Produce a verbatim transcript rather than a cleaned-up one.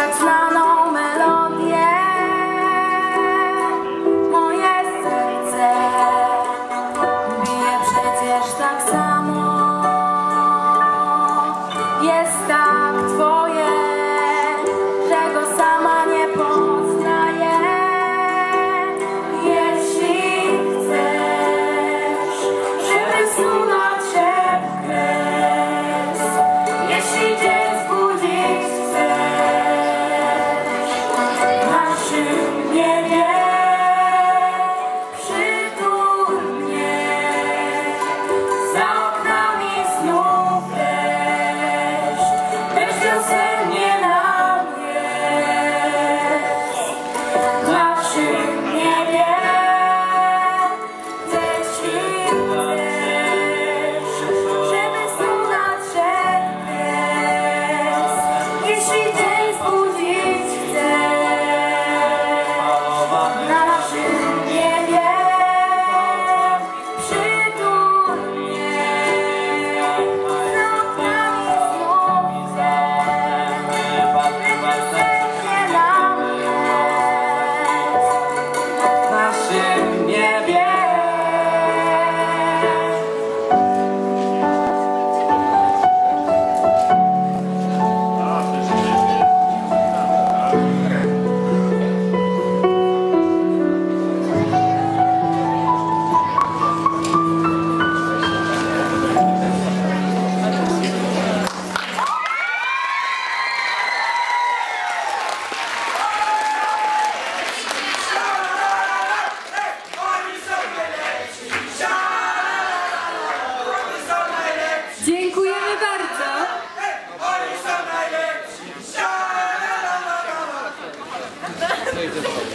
tak znaną melodię. Moje serce bije przecież tak samo. Jest tak twoje, że go sama nie poznaję. Jeśli chcesz, żeby wsunąć się w kres, jeśli dzień zbudzić chcesz, w naszym niebie przytul mnie, za oknami znów deszcz, deszcz wiosennie na mnie. W naszym niebie, jeśli chcesz, żeby wsunąć się w kres, jeśli dzień zbudzić chcesz, na naszym niebie przytul mnie, za oknami znów deszcz, wiosennie na mnie. W naszym niebie. Dziękujemy bardzo. Oni są najlepsi.